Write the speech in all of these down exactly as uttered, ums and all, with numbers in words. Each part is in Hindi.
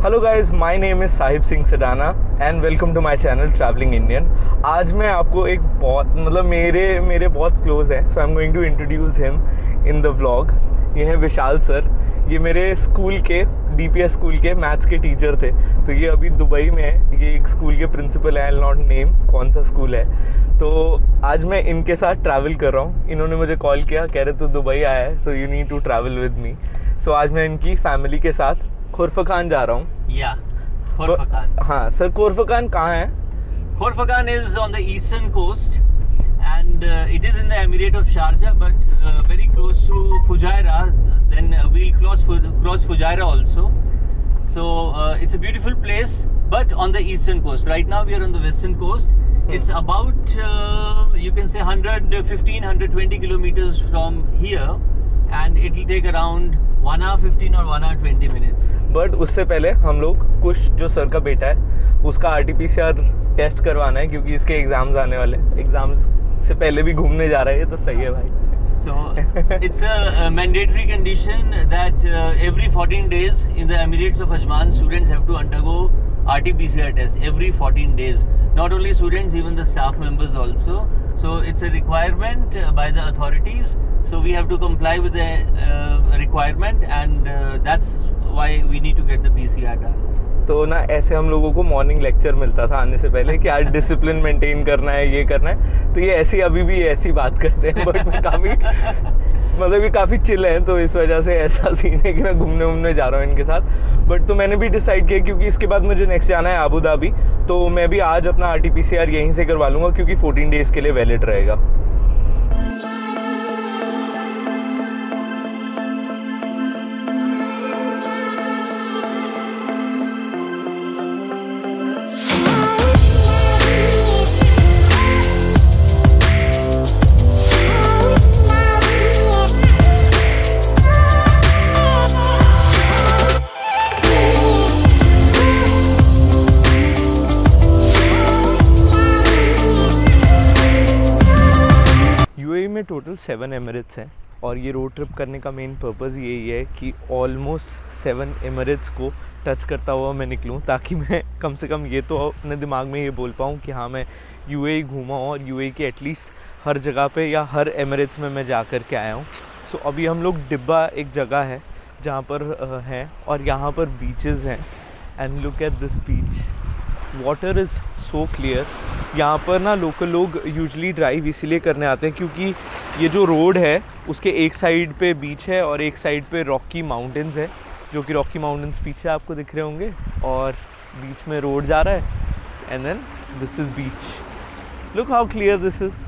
Hello guys, my name is Sahib Singh Sadana and welcome to my channel travelling Indian. आज मैं आपको एक बहुत मतलब मेरे मेरे बहुत क्लोज है, so I am going to introduce him in the vlog. ये है विशाल सर। ये मेरे स्कूल के डीपीएस स्कूल के मैथ्स के टीचर थे। तो ये अभी दुबई में है। ये एक स्कूल के प्रिंसिपल है। आई विल नॉट नेम कौन सा स्कूल है। तो आज मैं इनके साथ ट्रैवल कर रहा हूँ। इन्होंने मुझे कॉल किया, कह रहे तू दुबई आया है, so you need to travel with me. So आज मैं इनकी फैमिली के साथ खोरफकान जा रहा हूँ। या खोरफकान। हाँ सर, खोरफकान कहाँ है? Khorfakkan is on the eastern coast and uh, it is in the Emirate of Sharjah, but uh, very close to Fujairah. Then uh, we'll cross cross Fujairah also. So uh, it's a beautiful place, but on the eastern coast. Right now we are on the western coast. Hmm. It's about uh, you can say one hundred fifteen, one hundred twenty kilometers from here, and it will take around one hour fifteen or one hour twenty minutes. But उससे पहले हम लोग कुछ जो सर का बेटा है उसका R T P C R test करवाना है, क्योंकि इसके एग्जाम्स आने वाले। एग्जाम्स से पहले भी घूमने जा रहे हैं, तो सही है भाई। So it's a, a mandatory condition that uh, every fourteen days in the Emirates of Ajman, students have to undergo R T P C R test every fourteen days. Not only students, even the staff members also. So it's a requirement uh, by the authorities. So we have to comply with the uh, requirement, and uh, that's why we need to get the P C R done. तो ना ऐसे हम लोगों को मॉर्निंग लेक्चर मिलता था आने से पहले कि आज डिसिप्लिन मेंटेन करना है, ये करना है। तो ये ऐसी अभी भी ऐसी बात करते हैं, बट मैं काफ़ी मतलब ये काफ़ी चिल है। तो इस वजह से ऐसा सीन है कि मैं घूमने घूमने जा रहा हूँ इनके साथ। बट तो मैंने भी डिसाइड किया, क्योंकि इसके बाद मुझे नेक्स्ट जाना है अबू धाबी, तो मैं भी आज अपना R T P C R यहीं से करवा लूँगा, क्योंकि फोर्टीन डेज़ के लिए वैलिड रहेगा। टोटल सेवन एमिरेट्स हैं, और ये रोड ट्रिप करने का मेन पर्पज़ यही है कि ऑलमोस्ट सेवन एमिरेट्स को टच करता हुआ मैं निकलूं, ताकि मैं कम से कम ये तो अपने दिमाग में ये बोल पाऊँ कि हाँ मैं यूएई घूमा हूँ, और यूएई के एटलीस्ट हर जगह पे या हर एमिरेट्स में मैं जा कर के आया हूँ। सो so, अभी हम लोग डिब्बा एक जगह है जहाँ पर हैं, और यहाँ पर बीचेस हैं। And look at this beach, water is so clear. यहाँ पर ना लोकल लोग यूजली ड्राइव इसीलिए करने आते हैं क्योंकि ये जो रोड है उसके एक साइड पे बीच है और एक साइड पे रॉकी माउंटेन्स है, जो कि रॉकी माउंटेन्स पीछे आपको दिख रहे होंगे, और बीच में रोड जा रहा है। And then this is beach. Look how clear this is.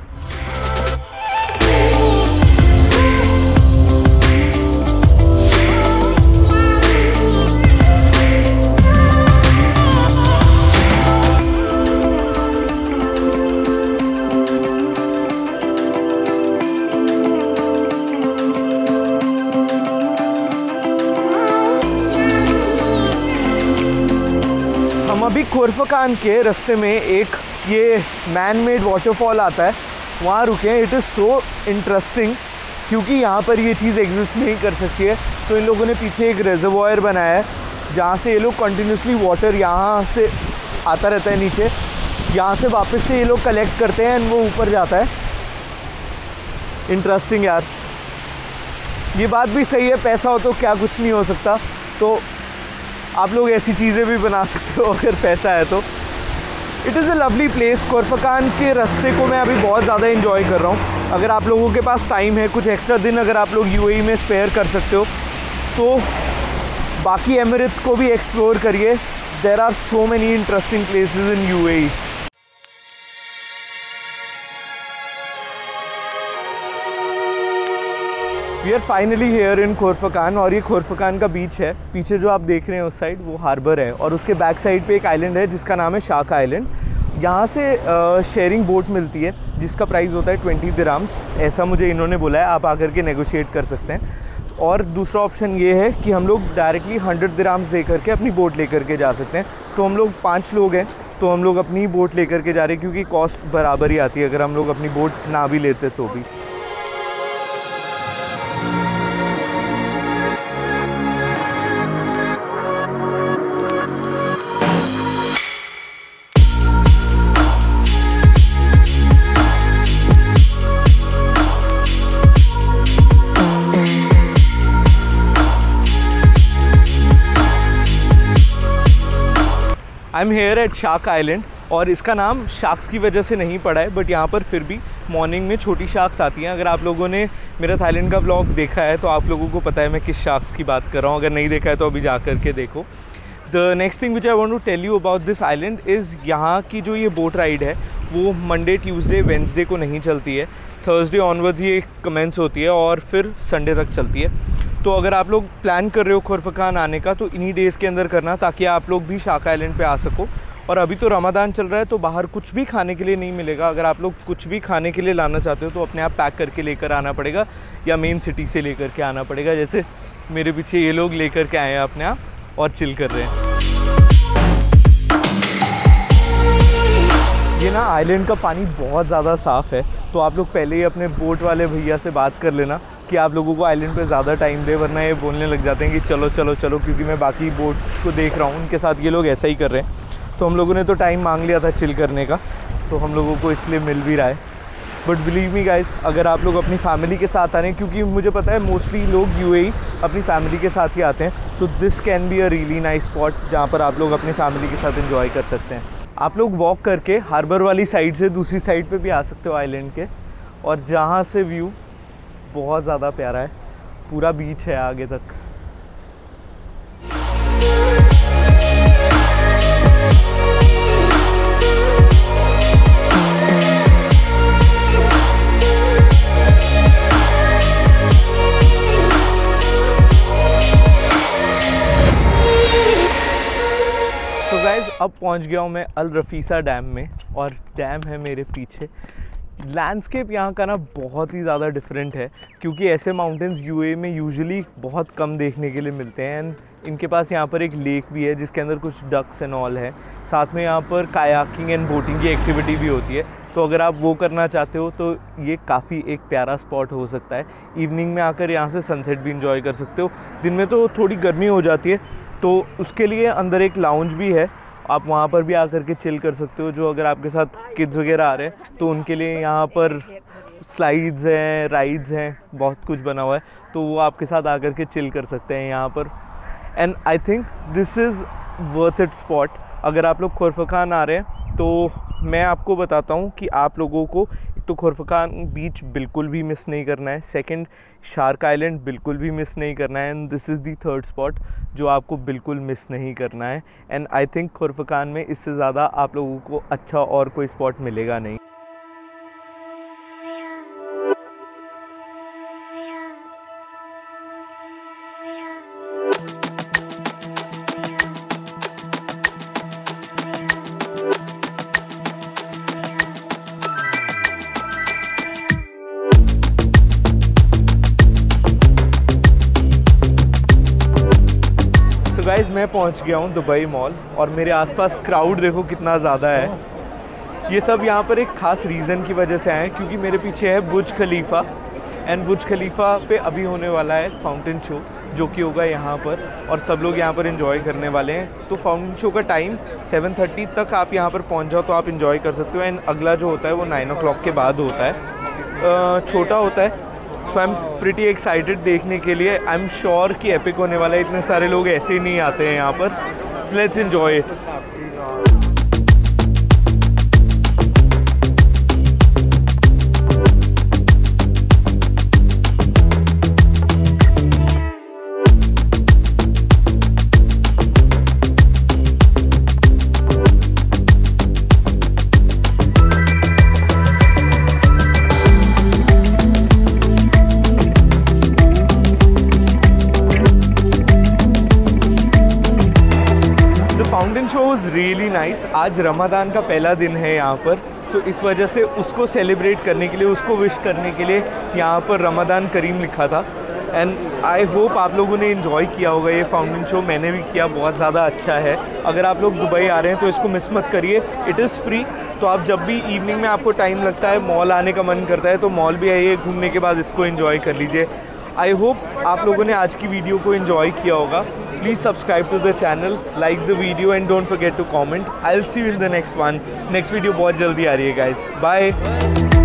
अभी खोरफकान के रास्ते में एक ये मैन मेड वाटरफॉल आता है, वहाँ रुके हैं। इट इज़ सो इंटरेस्टिंग, क्योंकि यहाँ पर ये चीज़ एग्जिस्ट नहीं कर सकती है। तो इन लोगों ने पीछे एक रिजर्वॉयर बनाया है, जहाँ से ये लोग कंटिन्यूसली वाटर यहाँ से आता रहता है नीचे, यहाँ से वापस से ये लोग कलेक्ट करते हैं एंड वो ऊपर जाता है। इंटरेस्टिंग यार, ये बात भी सही है, पैसा हो तो क्या कुछ नहीं हो सकता। तो आप लोग ऐसी चीज़ें भी बना सकते हो अगर पैसा है तो। It is a lovely place. Khorfakkan के रास्ते को मैं अभी बहुत ज़्यादा इन्जॉय कर रहा हूँ। अगर आप लोगों के पास टाइम है, कुछ एक्स्ट्रा दिन अगर आप लोग यूएई में स्पेयर कर सकते हो, तो बाकी एमिरेट्स को भी एक्सप्लोर करिए। There are so many interesting places in UAE. We are finally here in Khorfakkan, और ये खोरफकान का बीच है। पीछे जो आप देख रहे हैं उस साइड वो हार्बर है, और उसके बैक साइड पे एक आइलैंड है जिसका नाम है शाक आइलैंड। यहाँ से शेयरिंग बोट मिलती है जिसका प्राइस होता है ट्वेंटी दिराम्स, ऐसा मुझे इन्होंने बोला है। आप आकर के नेगोशिएट कर सकते हैं। और दूसरा ऑप्शन ये है कि हम लोग डायरेक्टली हंड्रेड दिराम्स दे करके अपनी बोट लेकर के जा सकते हैं। तो हम लोग पाँच लोग हैं, तो हम लोग अपनी बोट लेकर के जा रहे हैं, क्योंकि कॉस्ट बराबर ही आती है अगर हम लोग अपनी बोट ना भी लेते तो भी। I am here at Shark Island, और इसका नाम शार्क्स की वजह से नहीं पड़ा है, बट यहाँ पर फिर भी मॉर्निंग में छोटी शार्क्स आती हैं। अगर आप लोगों ने मेरा थाईलैंड का व्लॉग देखा है तो आप लोगों को पता है मैं किस शार्क्स की बात कर रहा हूँ। अगर नहीं देखा है तो अभी जा कर के देखो। The next thing which I want to tell you about this island is यहाँ की जो ये बोट राइड है वो मंडे, ट्यूसडे, वेंसडे को नहीं चलती है। थर्सडे ऑनवर्ड्स ये कमेंस होती है और फिर संडे तक चलती है। तो अगर आप लोग प्लान कर रहे हो खुरफखान आने का तो इन्हीं डेज़ के अंदर करना, ताकि आप लोग भी शार्क आइलैंड पे आ सको। और अभी तो रमज़ान चल रहा है तो बाहर कुछ भी खाने के लिए नहीं मिलेगा। अगर आप लोग कुछ भी खाने के लिए लाना चाहते हो तो अपने आप पैक करके लेकर आना पड़ेगा, या मेन सिटी से लेकर के आना पड़ेगा। जैसे मेरे पीछे ये लोग लेकर के आए हैं अपने आप और चिल कर रहे हैं। ये ना आइलैंड का पानी बहुत ज़्यादा साफ़ है, तो आप लोग पहले ही अपने बोट वाले भैया से बात कर लेना कि आप लोगों को आइलैंड पे ज़्यादा टाइम दे, वरना ये बोलने लग जाते हैं कि चलो चलो चलो, क्योंकि मैं बाकी बोट्स को देख रहा हूँ उनके साथ ये लोग ऐसा ही कर रहे हैं। तो हम लोगों ने तो टाइम मांग लिया था चिल करने का, तो हम लोगों को इसलिए मिल भी रहा है। बट बिलीव मी गाइस, अगर आप लोग अपनी फैमिली के साथ आ रहे हैं, क्योंकि मुझे पता है मोस्टली लोग यूएई अपनी फैमिली के साथ ही आते हैं, तो this can be a really nice spot जहाँ पर आप लोग अपनी फैमिली के साथ एंजॉय कर सकते हैं। आप लोग वॉक करके हार्बर वाली साइड से दूसरी साइड पे भी आ सकते हो आइलैंड के, और जहाँ से व्यू बहुत ज़्यादा प्यारा है, पूरा बीच है आगे तक। तो गाइज अब पहुंच गया हूँ मैं अल रफीसा डैम में, और डैम है मेरे पीछे। लैंडस्केप यहाँ का ना बहुत ही ज़्यादा डिफरेंट है, क्योंकि ऐसे माउंटेन्स यूएई में यूजुअली बहुत कम देखने के लिए मिलते हैं। एंड इनके पास यहाँ पर एक लेक भी है जिसके अंदर कुछ डक्स एंड ऑल है। साथ में यहाँ पर कायाकिंग एंड बोटिंग की एक्टिविटी भी होती है, तो अगर आप वो करना चाहते हो तो ये काफ़ी एक प्यारा स्पॉट हो सकता है। इवनिंग में आकर यहाँ से सनसेट भी इंजॉय कर सकते हो। दिन में तो थोड़ी गर्मी हो जाती है, तो उसके लिए अंदर एक लाउंज भी है, आप वहाँ पर भी आकर के चिल कर सकते हो। जो अगर आपके साथ किड्स वगैरह आ रहे हैं तो उनके लिए यहाँ पर स्लाइड्स हैं, राइड्स हैं, बहुत कुछ बना हुआ है, तो वो आपके साथ आकर के चिल कर सकते हैं यहाँ पर। And I think this is worth it spot. अगर आप लोग खुरफखान आ रहे हैं तो मैं आपको बताता हूँ कि आप लोगों को तो खुरफखान बीच बिल्कुल भी मिस नहीं करना है, सेकंड शार्क आइलैंड बिल्कुल भी मिस नहीं करना है, and this is the third spot जो आपको बिल्कुल मिस नहीं करना है। एंड आई थिंक खुरफखान में इससे ज़्यादा आप लोगों को अच्छा और कोई स्पॉट मिलेगा नहीं। गाइस मैं पहुंच गया हूं दुबई मॉल, और मेरे आसपास क्राउड देखो कितना ज़्यादा है। ये सब यहाँ पर एक ख़ास रीज़न की वजह से आए हैं, क्योंकि मेरे पीछे है बुर्ज खलीफा, एंड बुर्ज खलीफा पे अभी होने वाला है फाउंटेन शो जो कि होगा यहाँ पर, और सब लोग यहाँ पर एंजॉय करने वाले हैं। तो फाउंटेन शो का टाइम सेवन थर्टी तक आप यहाँ पर पहुँच जाओ तो आप एंजॉय कर सकते हो। एंड अगला जो होता है वो नाइन ओ क्लॉक के बाद होता है, छोटा होता है। So I am pretty excited देखने के लिए। आई एम श्योर कि एपिक होने वाला है, इतने सारे लोग ऐसे ही नहीं आते हैं यहाँ पर। So let's enjoy it. Fountain show is really nice. आज रमज़ान का पहला दिन है यहाँ पर, तो इस वजह से उसको सेलिब्रेट करने के लिए, उसको विश करने के लिए यहाँ पर रमज़ान करीम लिखा था। एंड आई होप आप लोगों ने इन्जॉय किया होगा ये फाउंटेन शो। मैंने भी किया, बहुत ज़्यादा अच्छा है। अगर आप लोग दुबई आ रहे हैं तो इसको मिस मत करिए, इट इज़ फ्री। तो आप जब भी इवनिंग में आपको टाइम लगता है, मॉल आने का मन करता है, तो मॉल भी आइए, घूमने के बाद इसको एंजॉय कर लीजिए। आई होप आप लोगों ने आज की वीडियो को एंजॉय किया होगा। Please subscribe to the channel, like the video and don't forget to comment. I will see you in the next one. Next video बहुत जल्दी आ रही है गाइस। बाय।